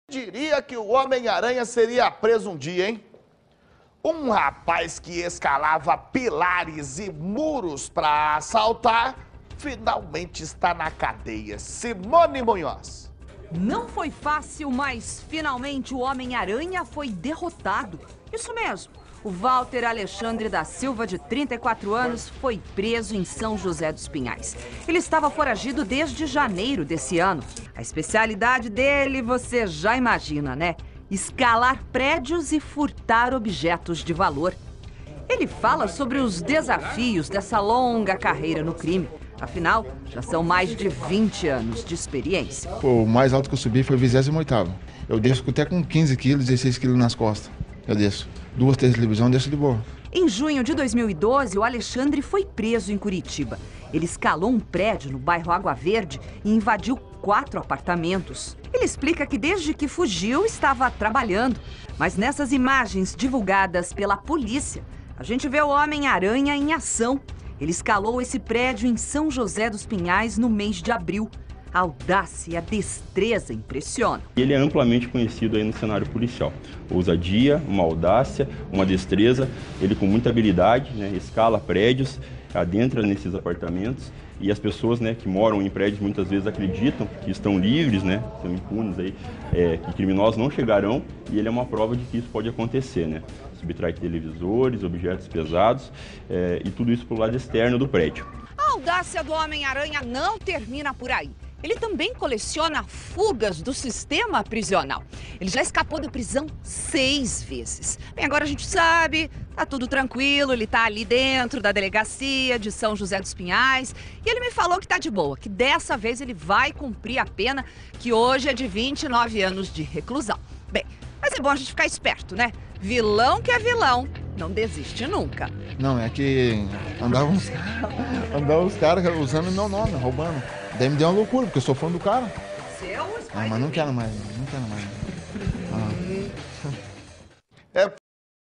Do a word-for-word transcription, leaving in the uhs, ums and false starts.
Diria que o Homem-Aranha seria preso um dia, hein? Um rapaz que escalava pilares e muros para assaltar, finalmente está na cadeia. Simone Munhoz. Não foi fácil, mas finalmente o Homem-Aranha foi derrotado. Isso mesmo. O Walter Alexandre da Silva, de trinta e quatro anos, foi preso em São José dos Pinhais. Ele estava foragido desde janeiro desse ano. A especialidade dele, você já imagina, né? Escalar prédios e furtar objetos de valor. Ele fala sobre os desafios dessa longa carreira no crime. Afinal, já são mais de vinte anos de experiência. Pô, o mais alto que eu subi foi o vigésimo oitavo. Eu desço até com quinze quilos, dezesseis quilos nas costas. Eu desço. Duas, três televisões, desço de boa. Em junho de dois mil e doze, o Alexandre foi preso em Curitiba. Ele escalou um prédio no bairro Água Verde e invadiu quatro apartamentos. Ele explica que desde que fugiu estava trabalhando. Mas nessas imagens divulgadas pela polícia, a gente vê o Homem-Aranha em ação. Ele escalou esse prédio em São José dos Pinhais no mês de abril. A audácia e a destreza impressionam. Ele é amplamente conhecido aí no cenário policial. Ousadia, uma audácia, uma destreza, ele com muita habilidade, né, escala prédios, adentra nesses apartamentos e as pessoas, né, que moram em prédios muitas vezes acreditam que estão livres, né, são impunes aí, é, que criminosos não chegarão, e ele é uma prova de que isso pode acontecer, né? Subtrai televisores, objetos pesados é, e tudo isso pelo lado externo do prédio. A audácia do Homem-Aranha não termina por aí. Ele também coleciona fugas do sistema prisional. Ele já escapou da prisão seis vezes. Bem, agora a gente sabe, tá tudo tranquilo, ele tá ali dentro da delegacia de São José dos Pinhais. E ele me falou que tá de boa, que dessa vez ele vai cumprir a pena, que hoje é de vinte e nove anos de reclusão. Bem, mas é bom a gente ficar esperto, né? Vilão que é vilão, não desiste nunca. Não, é que andavam uns, andava uns caras usando meu nome, roubando. Daí me deu uma loucura, porque eu sou fã do cara. Seu Ah, mas não quero mais, não quero mais. Ah.